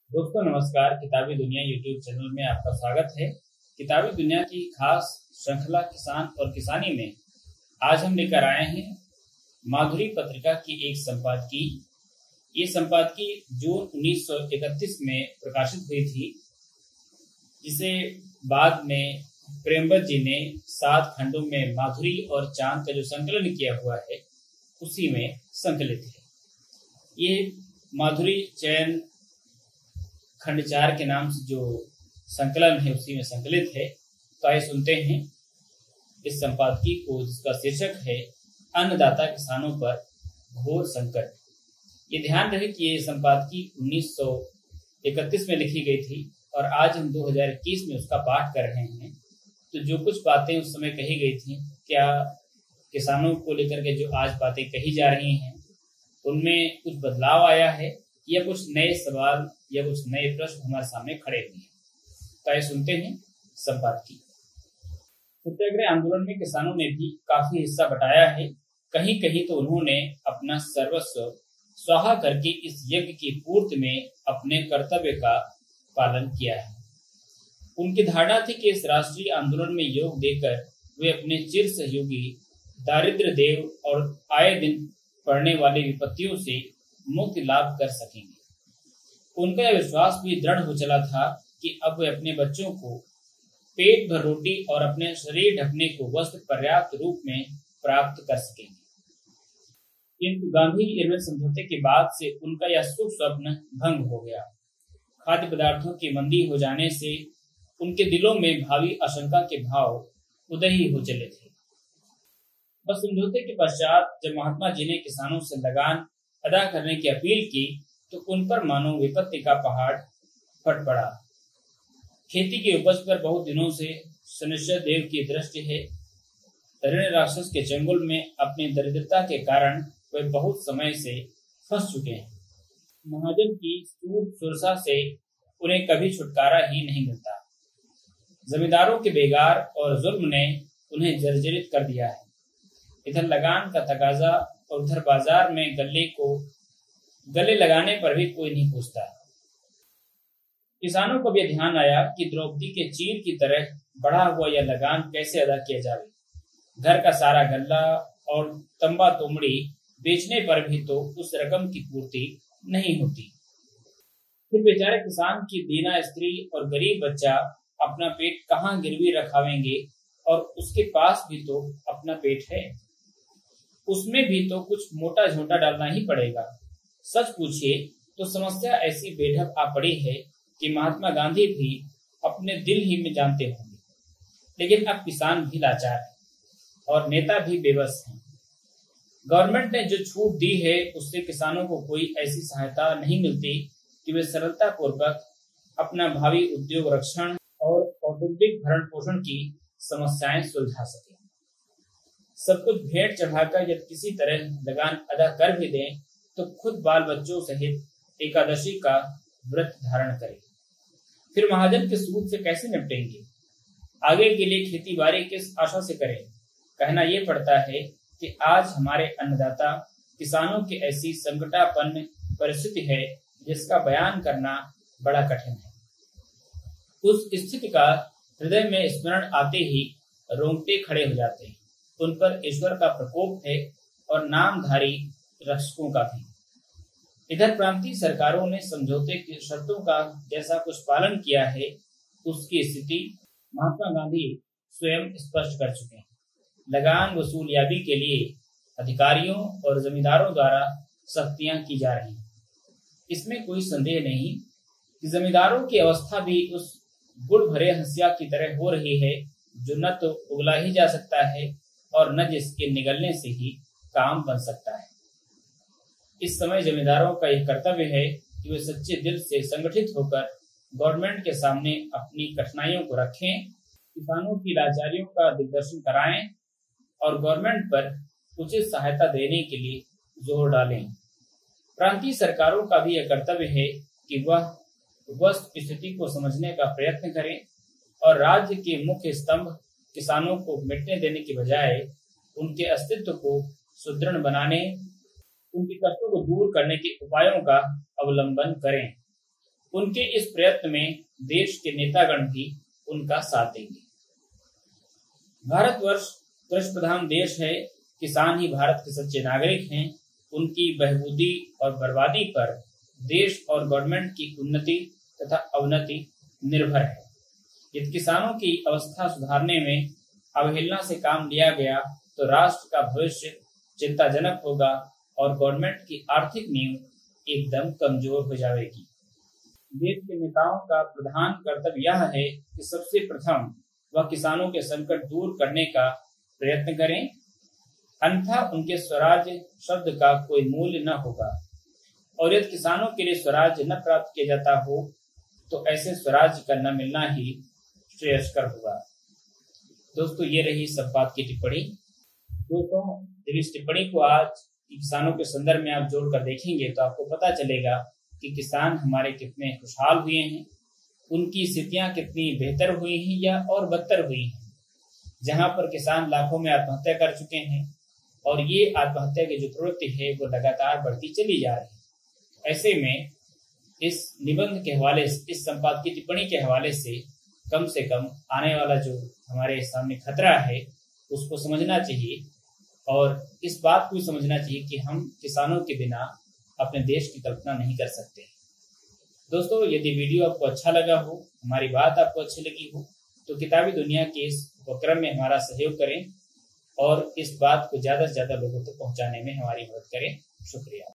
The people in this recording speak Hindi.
दोस्तों नमस्कार। किताबी दुनिया यूट्यूब चैनल में आपका स्वागत है। किताबी दुनिया की खास श्रृंखला किसान और किसानी में आज हम लेकर आए हैं माधुरी पत्रिका की एक संपादकी। ये संपादकी जून 1931 में प्रकाशित हुई थी, जिसे बाद में प्रेमवत जी ने 7 खंडों में माधुरी और चांद का जो संकलन किया हुआ है उसी में संकलित है। ये माधुरी चयन खंड 4 के नाम से जो संकलन है उसी में संकलित है। तो आइए सुनते हैं इस संपादकी को, जिसका शीर्षक है अन्नदाता किसानों पर घोर संकट। ये ध्यान रहे कि ये संपादकी 1931 में लिखी गई थी और आज हम 2021 में उसका पाठ कर रहे हैं। तो जो कुछ बातें उस समय कही गई थी, क्या किसानों को लेकर के जो आज बातें कही जा रही हैं उनमें कुछ बदलाव आया है या कुछ नए सवाल या कुछ नए प्रश्न हमारे सामने खड़े हुए हैं। तो आइए सुनते हैं संपादकी। सत्याग्रह आंदोलन में किसानों ने भी काफी हिस्सा बटाया है। कहीं कहीं तो उन्होंने अपना सर्वस्व स्वाहा करके इस यज्ञ की पूर्ति में अपने कर्तव्य का पालन किया है। उनकी धारणा थी कि इस राष्ट्रीय आंदोलन में योग देकर वे अपने चिर सहयोगी दारिद्र्य देव और आए दिन पड़ने वाली विपत्तियों से मुक्ति लाभ कर सकेंगे। उनका यह विश्वास भी दृढ़ हो चला था कि अब वे अपने बच्चों को पेट भर रोटी और अपने शरीर ढकने को वस्त्र पर्याप्त रूप में प्राप्त कर सकेंगे। किंतु गांधी इरविन समझौते के बाद से उनका यह शुभ स्वप्न भंग हो गया। खाद्य पदार्थों की मंदी हो जाने से उनके दिलों में भावी आशंका के भाव उदय ही हो चले थे। बस समझौते के पश्चात जब महात्मा जी ने किसानों से लगान अदा करने की अपील की तो उन पर मानो विपत्ति का पहाड़ फट पड़ा। खेती की उपज पर बहुत दिनों से शनिश्चर देव की दृष्टि है। ऋण राक्षस के चंगुल में अपनी दरिद्रता के कारण वे बहुत समय से फंस चुके हैं। महाजन की सूद सुरसा से उन्हें कभी छुटकारा ही नहीं मिलता। जमींदारों के बेगार और जुल्म ने उन्हें जर्जरित कर दिया है। इधर लगान का तकाजा और उधर बाजार में गले लगाने पर भी कोई नहीं पूछता। किसानों को भी ध्यान आया कि द्रौपदी के चीर की तरह बढ़ा हुआ यह लगान कैसे अदा किया जाए। घर का सारा गल्ला और तंबा तोमड़ी बेचने पर भी तो उस रकम की पूर्ति नहीं होती। फिर बेचारे किसान की दीना स्त्री और गरीब बच्चा अपना पेट कहाँ गिरवी रखावेंगे, और उसके पास भी तो अपना पेट है, उसमें भी तो कुछ मोटा झोटा डालना ही पड़ेगा। सच पूछिए तो समस्या ऐसी बेढब आ पड़ी है कि महात्मा गांधी भी अपने दिल ही में जानते होंगे, लेकिन अब किसान भी लाचार है और नेता भी बेबस हैं। गवर्नमेंट ने जो छूट दी है उससे किसानों को कोई ऐसी सहायता नहीं मिलती कि वे सरलता पूर्वक अपना भावी उद्योग रक्षण और कौटुंबिक भरण पोषण की समस्याएं सुलझा सके। सब कुछ भेंट चढ़ाकर जब किसी तरह लगान अदा कर भी दें तो खुद बाल बच्चों सहित एकादशी का व्रत धारण करें। फिर महाजन के सूद से कैसे निपटेंगे? आगे के लिए खेती बाड़ी किस आशा से करें? कहना यह पड़ता है कि आज हमारे अन्नदाता किसानों की ऐसी संकटापन्न परिस्थिति है जिसका बयान करना बड़ा कठिन है। उस स्थिति का हृदय में स्मरण आते ही रोंगटे खड़े हो जाते हैं। उन पर ईश्वर का प्रकोप है और नामधारी रक्षकों का भी। इधर प्रांतीय सरकारों ने समझौते की शर्तों का जैसा कुछ पालन किया है उसकी स्थिति महात्मा गांधी स्वयं स्पष्ट कर चुके हैं। लगान वसूलियाबी के लिए अधिकारियों और जमींदारों द्वारा सख्तियां की जा रही हैं। इसमें कोई संदेह नहीं कि जमींदारों की अवस्था भी उस गुड़ भरे हंसिया की तरह हो रही है जो न तो उगला ही जा सकता है और न जिसके निगलने से ही काम बन सकता है। इस समय जमींदारों का यह कर्तव्य है कि वे सच्चे दिल से संगठित होकर गवर्नमेंट के सामने अपनी कठिनाइयों को रखें, किसानों की लाचारियों का दिग्दर्शन कराएं और गवर्नमेंट पर उचित सहायता देने के लिए जोर डालें। प्रांतीय सरकारों का भी यह कर्तव्य है कि वह वस्तु स्थिति को समझने का प्रयत्न करें और राज्य के मुख्य स्तंभ किसानों को मिटने देने की बजाय उनके अस्तित्व को सुदृढ़ बनाने, उनके कष्टों को दूर करने के उपायों का अवलंबन करें। उनके इस प्रयत्न में देश के नेतागण भी उनका साथ देंगे। भारतवर्ष कृषि प्रधान देश है। किसान ही भारत के सच्चे नागरिक हैं। उनकी बहबूदी और बर्बादी पर देश और गवर्नमेंट की उन्नति तथा अवनति निर्भर है। यदि किसानों की अवस्था सुधारने में अवहेलना से काम लिया गया तो राष्ट्र का भविष्य चिंताजनक होगा और गवर्नमेंट की आर्थिक नींव एकदम कमजोर हो जाएगी। देश के नेताओं का प्रधान कर्तव्य यह है कि सबसे प्रथम वह किसानों के संकट दूर करने का प्रयत्न करें, अन्यथा उनके स्वराज शब्द का कोई मूल्य न होगा। और यदि किसानों के लिए स्वराज न प्राप्त किया जाता हो तो ऐसे स्वराज का न मिलना ही श्रेयस्कर होगा। दोस्तों, ये रही संपादक की टिप्पणी। दोस्तों, जब इस टिप्पणी को आज किसानों के संदर्भ में आप जोड़कर देखेंगे तो आपको पता चलेगा कि किसान हमारे कितने खुशहाल हुए हैं, उनकी स्थितियां कितनी बेहतर हुई हैं या और बदतर हुई हैं। जहां पर किसान लाखों में आत्महत्या कर चुके हैं और ये आत्महत्या की जो प्रवृत्ति है वो लगातार बढ़ती चली जा रही है। ऐसे में इस निबंध के हवाले से, इस संपादक की टिप्पणी के हवाले से कम आने वाला जो हमारे सामने खतरा है उसको समझना चाहिए और इस बात को समझना चाहिए कि हम किसानों के बिना अपने देश की कल्पना नहीं कर सकते। दोस्तों, यदि वीडियो आपको अच्छा लगा हो, हमारी बात आपको अच्छी लगी हो तो किताबी दुनिया के इस उपक्रम में हमारा सहयोग करें और इस बात को ज़्यादा से ज़्यादा लोगों तक पहुंचाने में हमारी मदद करें। शुक्रिया।